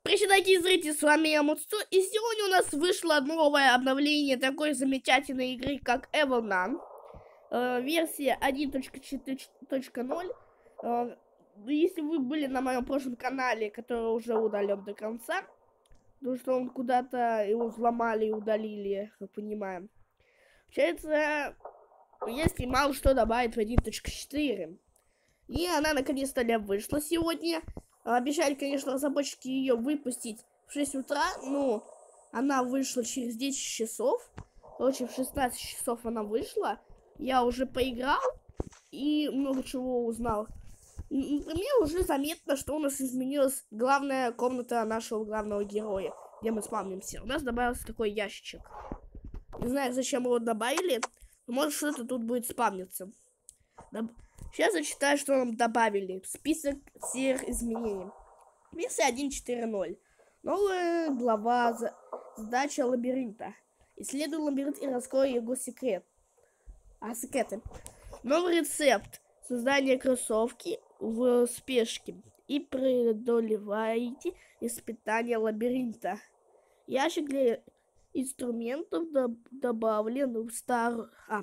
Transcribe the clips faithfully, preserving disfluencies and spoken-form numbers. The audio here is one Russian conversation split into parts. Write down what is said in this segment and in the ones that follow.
Привет, дорогие зрители, с вами я, Муцу, и сегодня у нас вышло новое обновление такой замечательной игры, как Evelnan, э, версия один точка четыре точка ноль. Э, если вы были на моем прошлом канале, который уже удален до конца, потому что он куда-то его взломали и удалили, как понимаем. Получается, я снимал, что добавить в один точка четыре. И она наконец-то вышла сегодня. Обещали, конечно, разработчики ее выпустить в шесть утра, но она вышла через десять часов. Короче, в шестнадцать часов она вышла. Я уже поиграл и много чего узнал. Например, уже заметно, что у нас изменилась главная комната нашего главного героя, где мы спавнимся. У нас добавился такой ящичек. Не знаю, зачем его добавили. Может, что-то тут будет спавниться. Сейчас зачитаю, что нам добавили. Список всех изменений. Версия один точка четыре точка ноль. Новая глава. Задача лабиринта. Исследуй лабиринт и раскрой его секрет. А, секреты. Новый рецепт. Создание кроссовки в спешке. И преодолевайте испытания лабиринта. Ящик для инструментов добавлен в старую... А,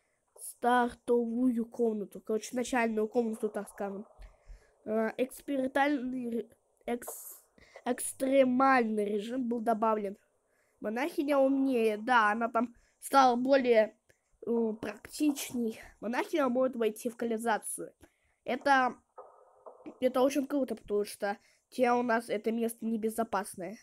стартовую комнату, короче, начальную комнату, так скажем. Экспериментальный, экс, экстремальный режим был добавлен. Монахиня умнее, да, она там стала более э, практичней. Монахиня может войти в канализацию. Это, это очень круто, потому что те у нас это место небезопасное.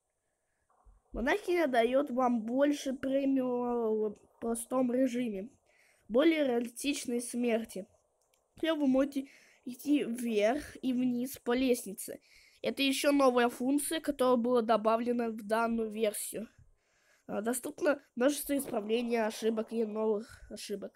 Монахиня дает вам больше премиум в простом режиме. Более реалистичной смерти. Теперь вы можете идти вверх и вниз по лестнице. Это еще новая функция, которая была добавлена в данную версию. Доступно множество исправления ошибок и новых ошибок.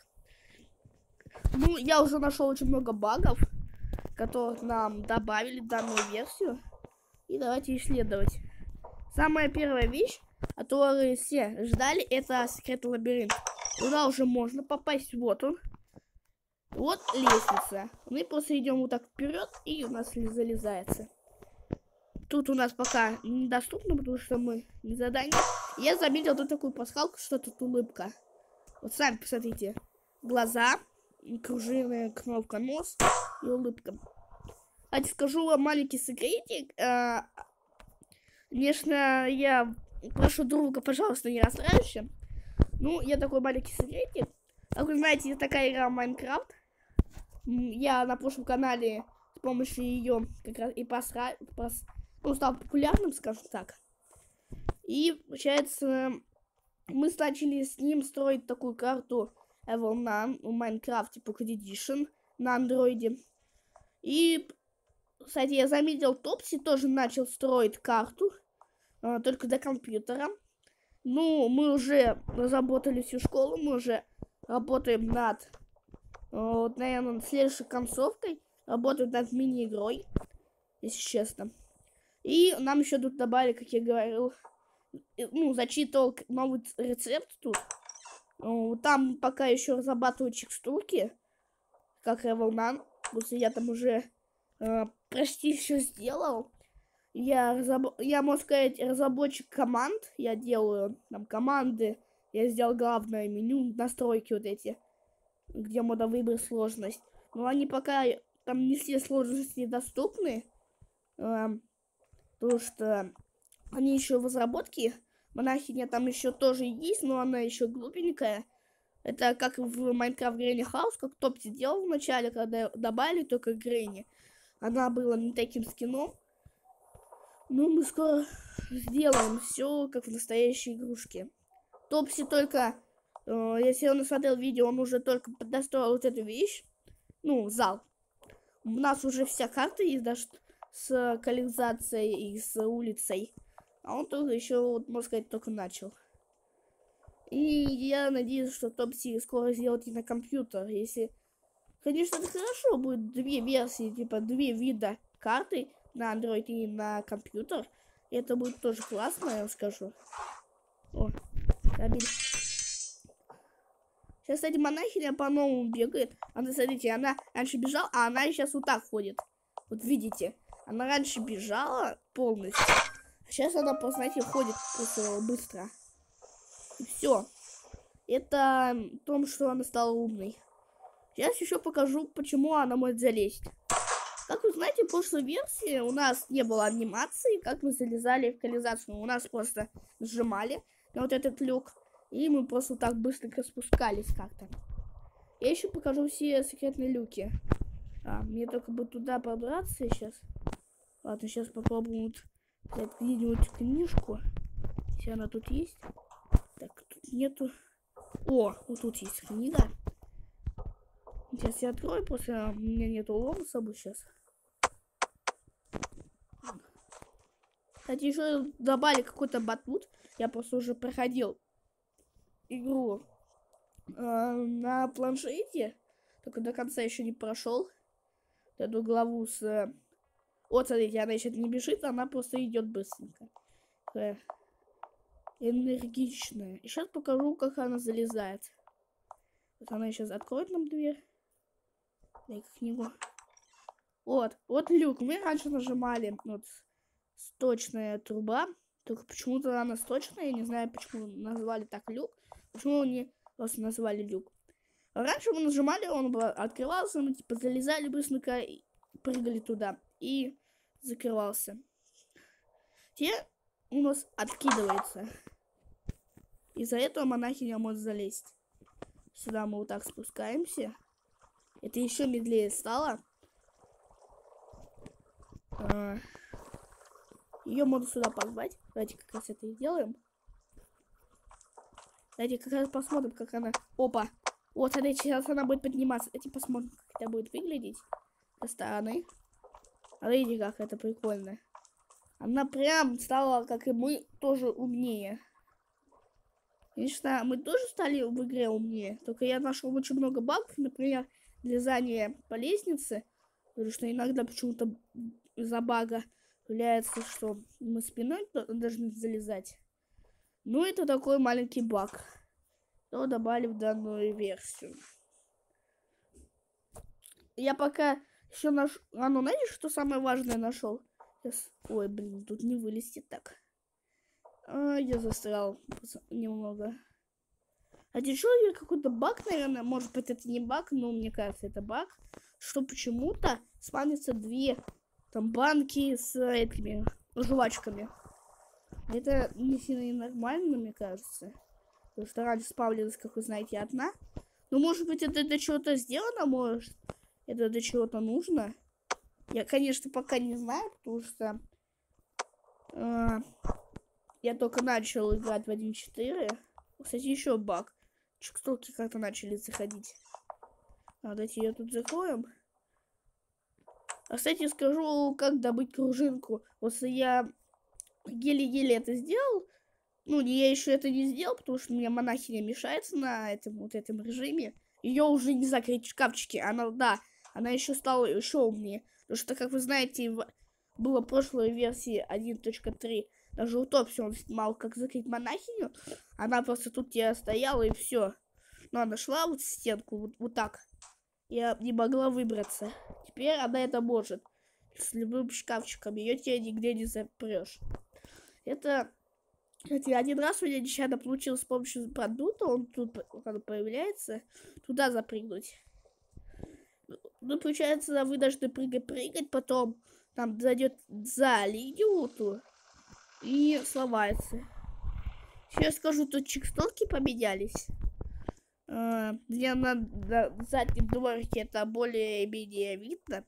Ну, я уже нашел очень много багов, которых нам добавили в данную версию. И давайте исследовать. Самая первая вещь, которую все ждали, это секретный лабиринт. Туда уже можно попасть. Вот он. Вот лестница. Мы просто идем вот так вперед, и у нас залезается. Тут у нас пока недоступно, потому что мы не задание. Я заметил тут такую пасхалку, что тут улыбка. Вот сами посмотрите. Глаза, кружевная кнопка, нос и улыбка. Кстати, скажу вам маленький секретик. Конечно, я прошу друга, пожалуйста, не расстраивайся. Ну, я такой маленький секретик. Как вы знаете, есть такая игра Майнкрафт. Я на прошлом канале с помощью ее как раз и посра... пос... ну, стал популярным, скажем так. И, получается, мы начали с ним строить такую карту Evelnan в Майнкрафте Pocket Edition на андроиде. И, кстати, я заметил, Топси тоже начал строить карту, только до компьютера. Ну, мы уже разработали всю школу, мы уже работаем над, вот, наверное, над следующей концовкой, работаем над мини-игрой, если честно. И нам еще тут добавили, как я говорил, ну, зачитывал новый рецепт тут. Там пока еще разрабатывают текстурки, как Evelnan, потому что я там уже э, почти все сделал. Я, разраб... я, можно сказать, разработчик команд. Я делаю там команды. Я сделал главное меню, настройки вот эти, где можно выбрать сложность. Но они пока там не все сложности доступны. Э, потому что они еще в разработке. Монахиня там еще тоже есть, но она еще глупенькая. Это как в Minecraft Granny House, как Топси делал в начале, когда добавили только Грэнни. Она была не таким скином. Ну, мы скоро сделаем все, как в настоящей игрушке. Топси только, э, если он смотрел видео, он уже только достроил вот эту вещь. Ну, зал. У нас уже вся карта есть, даже с канализацией и с улицей. А он только еще, вот, можно сказать, только начал. И я надеюсь, что Топси скоро сделает и на компьютер. Если, конечно, это хорошо, будет две версии, типа две вида карты. На Android и на компьютер. Это будет тоже классно, я вам скажу. О, забили. Сейчас, кстати, монахиня по-новому бегает. Она, смотрите, она раньше бежала, а она сейчас вот так ходит. Вот видите, она раньше бежала полностью, Сейчас она, просто, знаете, ходит просто быстро. И все. Это в том, что она стала умной. Сейчас еще покажу, почему она может залезть. Как вы знаете, в прошлой версии у нас не было анимации, как мы залезали в канализацию. У нас просто нажимали на вот этот люк, и мы просто так быстренько спускались как-то. Я еще покажу все секретные люки. А, мне только бы туда пробраться сейчас. Ладно, сейчас попробуем взять где-нибудь книжку. Если она тут есть. Так, тут нету. О, вот тут есть книга. Сейчас я открою, просто у меня нету лома с собой сейчас. Кстати, еще добавили какой-то батут. Я просто уже проходил игру э, на планшете. Только до конца еще не прошел. Эту главу с... Э... Вот, смотрите, она еще не бежит, она просто идет быстренько. Такая энергичная. И сейчас покажу, как она залезает. Вот она сейчас откроет нам дверь. Дай-ка книгу. Вот, вот люк. Мы раньше нажимали вот сточная труба. Только почему-то она сточная. Я не знаю, почему назвали так люк. Почему они просто назвали люк. Раньше мы нажимали, он открывался, мы типа залезали быстренько, прыгали туда и закрывался. Теперь у нас откидывается. Из-за этого монахиня может залезть. Сюда мы вот так спускаемся. Это еще медленнее стало. А, ее можно сюда позвать. Давайте как раз это и делаем. Давайте как раз посмотрим, как она... Опа! Вот, смотрите, сейчас она будет подниматься. Давайте посмотрим, как это будет выглядеть со стороны. Смотрите, как это прикольно. Она прям стала, как и мы, тоже умнее. Конечно, мы тоже стали в игре умнее. Только я нашел очень много багов, например, лезание по лестнице. Потому что иногда почему-то из-за бага является, что мы спиной должны залезать. Ну, это такой маленький баг. Что добавили в данную версию. Я пока еще нашел... А ну, знаете, что самое важное нашел? Сейчас... Ой, блин, тут не вылезти так. А, я застрял немного. А еще какой-то баг, наверное. Может быть, это не баг, но мне кажется, это баг. Что почему-то спавнятся две там банки с этими жвачками. Это не сильно нормально, мне кажется. Потому что раньше спавнилась, как вы знаете, одна. Но может быть, это для чего-то сделано, может. Это для чего-то нужно. Я, конечно, пока не знаю, потому что э, я только начал играть в один точка четыре. Кстати, еще баг. Чекстолки как-то начали заходить. А, давайте ее тут закроем. А, кстати, скажу, как добыть пружинку. Просто я еле-еле это сделал. Ну, я еще это не сделал, потому что у меня монахиня мешается на этом вот этом режиме. Ее уже не закрыть в шкафчике. Она, да, она еще стала еще умнее. Потому что, как вы знаете, в... было в прошлой версии один точка три. Даже утопси он снимал, как закрыть монахиню. Она просто тут я стояла и все. Но она шла вот в стенку, вот, вот так. Я не могла выбраться. Теперь она это может. С любым шкафчиком. Ее тебе нигде не запрешь. Это... Кстати, один раз у меня нечаянно получилось с помощью продукта, он тут он появляется, туда запрыгнуть. Ну, получается, вы должны прыгать-прыгать, потом там зайдет за линию ту и сломается. Сейчас скажу, тут чекстолки поменялись. А, где на, на заднем дворике это более-менее видно.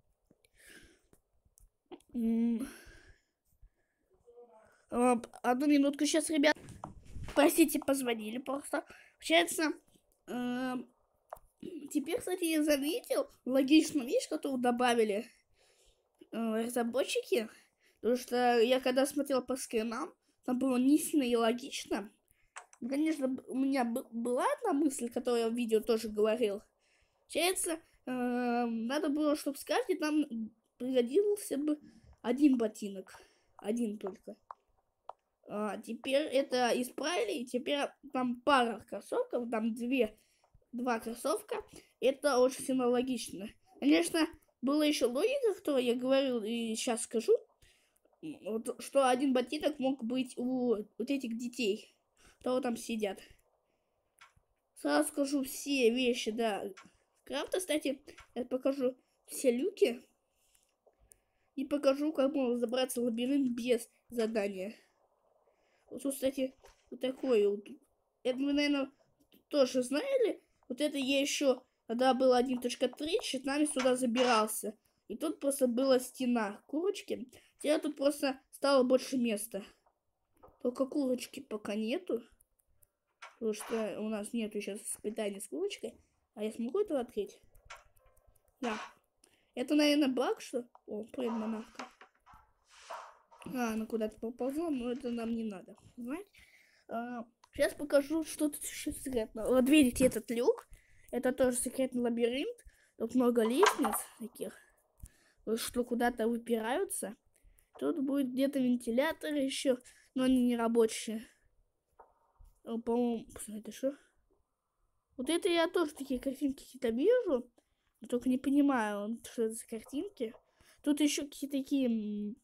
Одну минутку сейчас, ребят. Простите, позвонили просто. Получается, э, теперь, кстати, я заметил логичную вещь, которую добавили э, разработчики. Потому что я когда смотрел по скринам, там было не сильно и логично. Конечно, у меня была одна мысль, которую я в видео тоже говорил. Получается, э, надо было, чтобы с каждой там пригодился бы один ботинок. Один только. А, теперь это исправили, и теперь там пара кроссовков, там две, два кроссовка. Это очень сильно логично. Конечно, была еще логика, которую я говорил и сейчас скажу. вот, что один ботинок мог быть у вот этих детей, кто там сидят. Сразу скажу все вещи, да. Крафта, кстати, я покажу все люки. И покажу, как можно забраться в лабиринт без задания. Вот тут, кстати, вот такой вот. Это вы, наверное, тоже знали. Вот это я еще, когда был один точка три, щитами сюда забирался. И тут просто была стена курочки. Теперь тут просто стало больше места. Только курочки пока нету. Потому что у нас нету сейчас испытаний с курочкой. А я смогу это открыть? Да. Это, наверное, баг, что... О, блин, монахка. А, она куда-то поползла, но это нам не надо. Знаете? А, сейчас покажу, что тут еще секретно. Вот видите этот люк? Это тоже секретный лабиринт. Тут много лестниц таких, что куда-то выпираются. Тут будет где-то вентилятор еще, но они не рабочие. По-моему, это что? Вот это я тоже такие картинки какие-то вижу, но только не понимаю, что это за картинки. Тут еще какие-то такие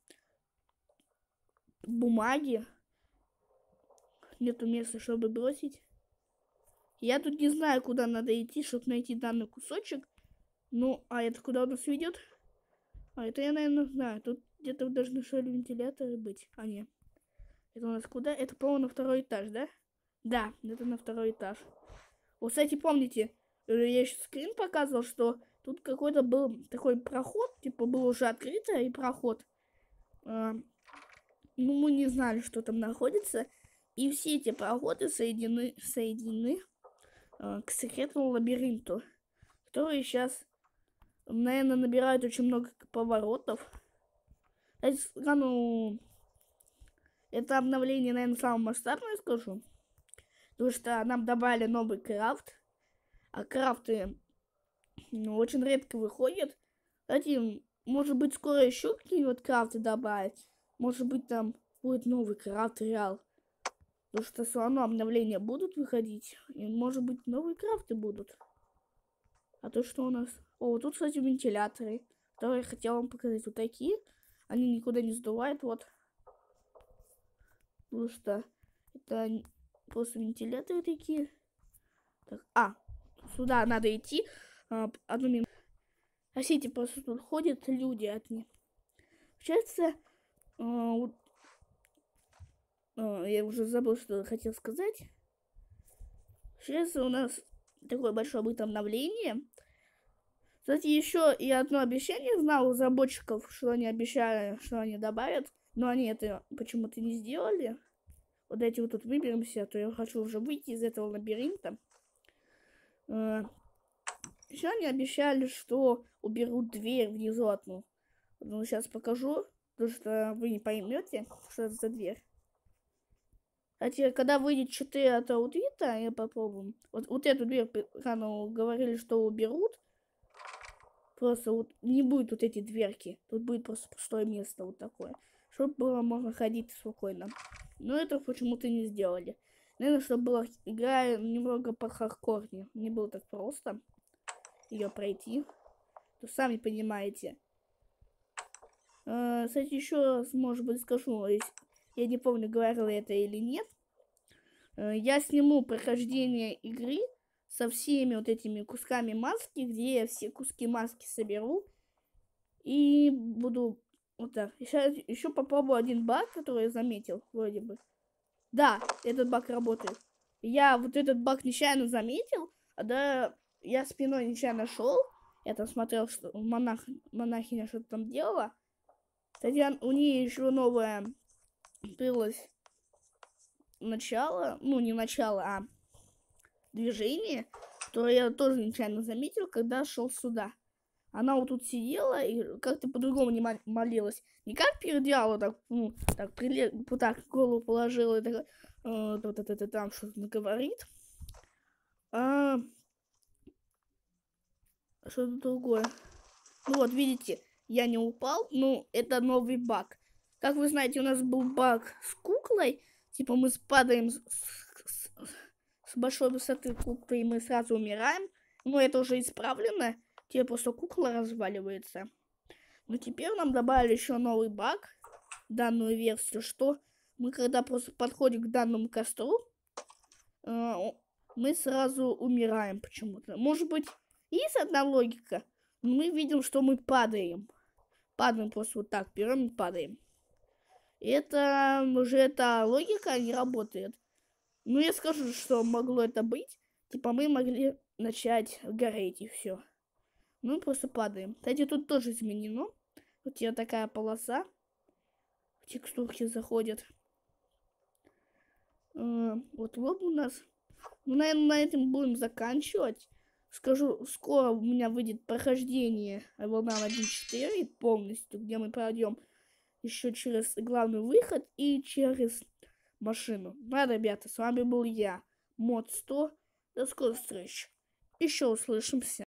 бумаги. Нету места, чтобы бросить. Я тут не знаю, куда надо идти, чтобы найти данный кусочек. Ну, а это куда у нас ведет? А это я, наверное, знаю. Тут где-то должны что ли вентиляторы быть. А, нет. Это у нас куда? Это, по-моему, на второй этаж, да? Да, это на второй этаж. Вот, кстати, помните, я еще скрин показывал, что тут какой-то был такой проход, типа был уже открыто и проход. А, ну, мы не знали, что там находится. И все эти проходы соединены, соединены а, к секретному лабиринту, который сейчас, наверное, набирает очень много поворотов. Ну, это обновление, наверное, самое масштабное, скажу. Потому что нам добавили новый крафт. А крафты, ну, очень редко выходят. Кстати, может быть, скоро еще какие-нибудь крафты добавить. Может быть, там будет новый крафт реал. Потому что все равно обновления будут выходить. И, может быть, новые крафты будут. А то, что у нас... О, вот тут, кстати, вентиляторы. Которые я хотела вам показать. Вот такие. Они никуда не сдувают, вот. Потому что это просто вентиляторы такие. Так, а, сюда надо идти. А, одну минуту. А все эти просто тут ходят люди от них. Получается, а, вот, а, я уже забыл, что хотел сказать. Сейчас у нас такое большое будет обновление. Кстати, еще и одно обещание знал у разработчиков, что они обещали, что они добавят, но они это почему-то не сделали. Вот эти вот тут выберемся, а то я хочу уже выйти из этого лабиринта. Еще они обещали, что уберут дверь внизу одну. Ну, сейчас покажу, потому что вы не поймете, что это за дверь. Кстати, когда выйдет четыре от аудита, я попробую. Вот, вот эту дверь рано говорили, что уберут. Просто вот не будет вот эти дверки. Тут будет просто пустое место вот такое. Чтобы было можно ходить спокойно. Но это почему-то не сделали. Наверное, чтобы была игра немного похардкорнее. Не было так просто ее пройти. То сами понимаете. А, кстати, еще раз, может быть, скажу. Я не помню, говорила это или нет. А, я сниму прохождение игры со всеми вот этими кусками маски, где я все куски маски соберу. И буду вот так. Сейчас еще попробую один баг, который я заметил, вроде бы. Да, этот баг работает. Я вот этот баг нечаянно заметил, а да, я спиной нечаянно шел. Я там смотрел, что монах, монахиня что-то там делала. Кстати, у нее еще новое появилось начало, ну не начало, а движение, которое я тоже нечаянно заметил, когда шел сюда. Она вот тут сидела и как-то по-другому не молилась. Не как передела, так, ну, так, прилег, вот так голову положила и так, э, вот это там что-то говорит. А что-то другое. Ну вот, видите, я не упал, ну, это новый баг. Как вы знаете, у нас был баг с куклой. Типа мы спадаем с, с, с большой высоты куклы, и мы сразу умираем. Но это уже исправлено. Теперь просто кукла разваливается. Но теперь нам добавили еще новый баг. данную версию, что мы когда просто подходим к данному костру, э, мы сразу умираем почему-то. Может быть, есть одна логика, но мы видим, что мы падаем. Падаем просто вот так, берем и падаем. И это уже эта логика не работает. Ну, я скажу, что могло это быть. Типа мы могли начать гореть и все. Мы просто падаем. Кстати, тут тоже изменено. У тебя такая полоса. Текстурки заходят. Э, вот лоб у нас. Ну, наверное, на этом будем заканчивать. Скажу, скоро у меня выйдет прохождение Волна один четыре полностью, где мы пройдем еще через главный выход и через машину. Да, ребята, с вами был я, Мод сто. До скорых встреч. Еще услышимся.